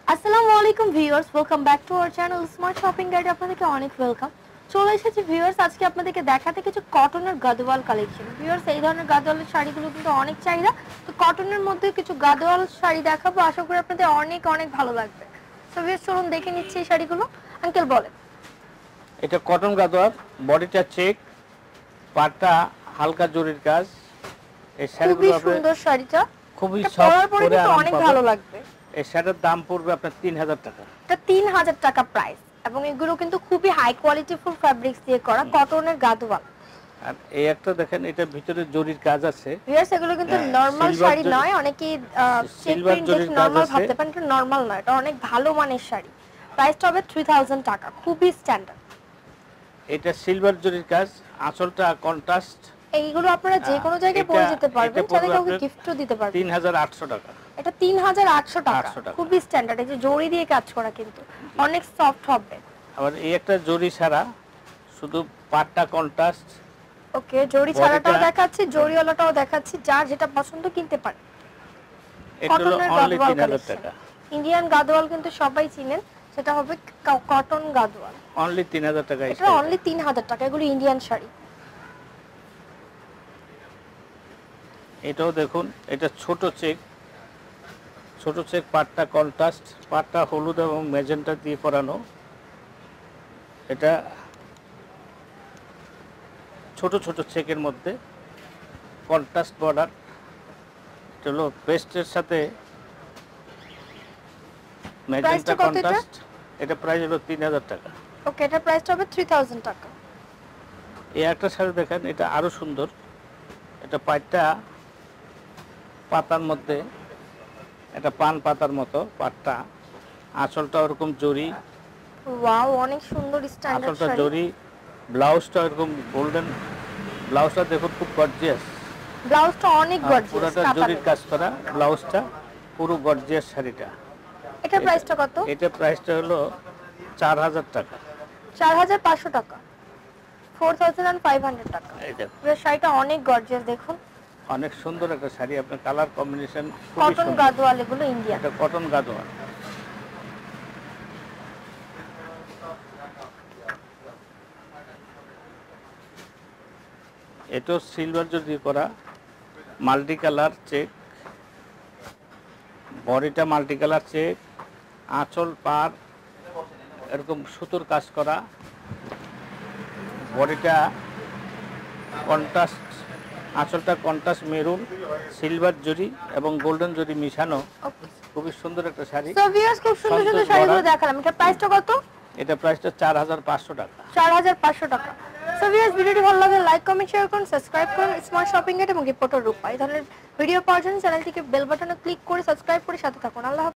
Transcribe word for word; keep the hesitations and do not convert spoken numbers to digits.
আসসালামু আলাইকুম viewers, welcome back to our channel smart shopping guide. আপনাদেরকে অনেক ওয়েলকাম। চলে এসেছি ভিউয়ার্স আজকে আপনাদেরকে দেখাতে কিছু কটনের গাদওয়াল কালেকশন। ভিউয়ার্স এই ধরনের গাদওয়ালের শাড়িগুলো কিন্তু অনেক চাহিদা, তো কটনের মধ্যে কিছু গাদওয়াল শাড়ি দেখাবো, আশা করি আপনাদের অনেক অনেক ভালো লাগবে। সো ভিউয়ার্স চলুন দেখে নিচ্ছি এই শাড়িগুলো। আঙ্কেল বলেন। এটা কটন গাদওয়াল, বডিটা চেক, পাটটা হালকা জরির কাজ। এই শাড়িগুলো খুবই সুন্দর শাড়িটা, খুবই সফট পরে কিন্তু অনেক ভালো লাগবে। এই শাড়ির দাম পড়বে আপনার তিন হাজার টাকা। এটা তিন হাজার টাকা প্রাইস, এবং এগুলো কিন্তু খুবই হাই কোয়ালিটি ফুল ফ্যাব্রিক্স দিয়ে করা কটনের গাদওয়াল। আর এই একটা দেখেন, এটা ভিতরে জরির কাজ আছে। ভিউয়ার্স এগুলো কিন্তু নরমাল শাড়ি নয়, অনেকেই চেক প্রিন্ট দেখে নরমাল ভাবতে পারেন, কিন্তু নরমাল নয়, এটা অনেক ভালো মানের শাড়ি। প্রাইসটা হবে তিন হাজার টাকা, খুবই স্ট্যান্ডার্ড। এটা সিলভার জরির কাজ, আঁচলটা কন্ট্রাস্ট। এইগুলো আপনারা যে কোনো জায়গায় পরে যেতে পারবেন, চাইলে কাউকে গিফটও দিতে পারবেন। তিন হাজার আটশো টাকা। এটা তিন হাজার আটশো টাকা, খুবই স্ট্যান্ডার্ড। এই যে জরি দিয়ে কাজ করা, কিন্তু অনেক সফট হবে। আবার এই একটা জরি ছাড়া, শুধু পাটটা কন্ট্রাস্ট। ওকে, জরি ছাড়াটাও দেখাচ্ছি, জরিওয়ালাটাও দেখাচ্ছি, যার যেটা পছন্দ কিনতে পারেন। এটা হলো অনলি তিন হাজার টাকা। ইন্ডিয়ান গাদওয়াল কিন্তু সবাই চিনেন, সেটা হবে কটন গাদওয়াল। অনলি তিন হাজার টাকা। এটা অনলি তিন হাজার টাকা। এগুলো ইন্ডিয়ান শাড়ি। এটাও দেখুন, এটা ছোট চেক, ছোট চেক, পাটটা কন্ট্রাস্ট, পাটটা হলুদ এবং ম্যাজেন্টা দিয়ে পরানো। এটা ছোট ছোট চেকের মধ্যে কন্ট্রাস্ট বর্ডার। এটা হলো পেস্টের সাথে ম্যাজেন্টা কন্ট্রাস্ট। এটা প্রাইস হলো তিন হাজার টাকা। ওকে, এটা প্রাইসটা হবে তিন হাজার টাকা। এই একটা শাড়ি দেখেন, এটা আরো সুন্দর। এটা পাটটা পাতার মধ্যে, এটা পান পাতার মতো পাটটা, আঁচলটা ওরকম জরি। ওয়াও, অনেক সুন্দর স্ট্যান্ডার্ড শাড়ি। আঁচলটা জরি, ব্লাউজটা এরকম গোল্ডেন। ব্লাউজটা দেখুন, খুব গর্জিয়াস। ব্লাউজটা অনেক গর্জিয়াস, পুরোটা জরির কাজ করা ব্লাউজটা, পুরো গর্জিয়াস শাড়িটা। এটা প্রাইসটা কত? এটা প্রাইসটা হলো চার হাজার টাকা। চার হাজার পাঁচশো টাকা, চার হাজার পাঁচশো টাকা। এই দেখুন, এই শাড়িটা অনেক গর্জিয়াস, দেখুন অনেক সুন্দর একটা শাড়ি। আপনার কালার কম্বিনেশন খুবই কটন সুন্দর। গাদওয়াল, এগুলো ইন্ডিয়ান। এটা কটন গাদওয়াল। এটা সিলভার জরি করা, মাল্টি কালার চেক, বডিটা মাল্টি কালার চেক, আঁচল পার এরকম সুতোর কাজ করা, বডিটা কন্ট্রাস্ট, আঁচলটা কন্ট্রাস্ট মেরুন, সিলভার জরি এবং গোল্ডেন জরি মিশানো। খুবই সুন্দর একটা শাড়ি। সো ভিউয়ার্স খুব সুন্দর সুন্দর শাড়িগুলো দেখালাম। এটা প্রাইসটা কত? এটা প্রাইসটা চার হাজার পাঁচশো টাকা। চার হাজার পাঁচশো টাকা। সো ভিউয়ার্স ভিডিওটি ভালো লাগলে লাইক কমেন্ট শেয়ার করুন, সাবস্ক্রাইব করুন স্মার্ট শপিং গাইড এবং রিপোর্টার রূপা। এই ধরনের ভিডিও পাওয়ার জন্য চ্যানেলটিকে বেল বাটনে ক্লিক করে সাবস্ক্রাইব করে সাথে থাকুন। আল্লাহ।